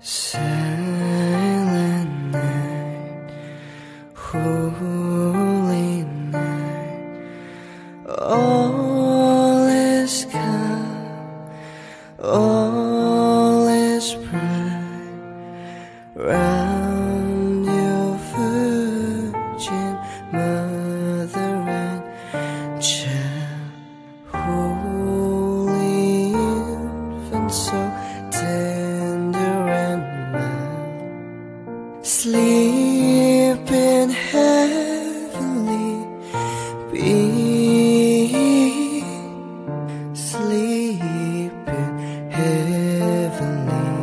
Silent night, holy night, all is calm, all is bright round your virgin mother and child, holy infant, so tender and mild. Sleep in heavenly peace, sleep in heavenly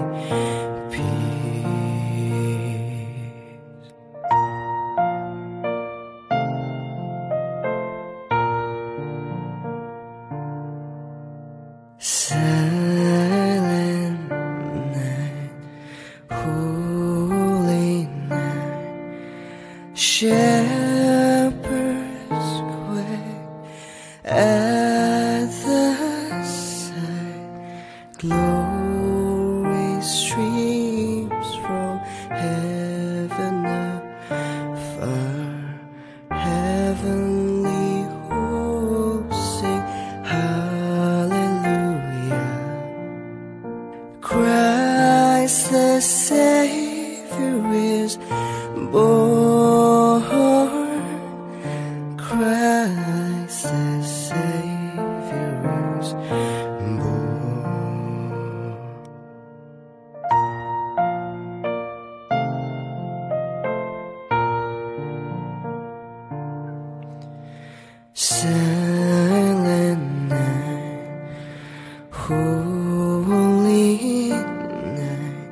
peace. Silent night, holy night, shepherds quake at the sight. Glory streams from heaven afar. Heavenly hosts sing hallelujah. Christ the Savior is born. Christ the Savior is born. Silent night, holy night,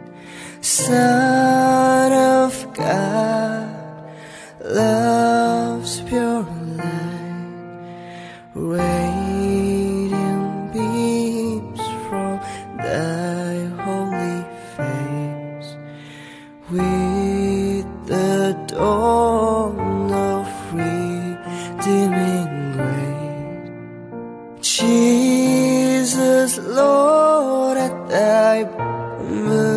Son of God, love's pure light, radiant beams from thy holy face. With the dawn of redeeming grace, Jesus, Lord, at thy birth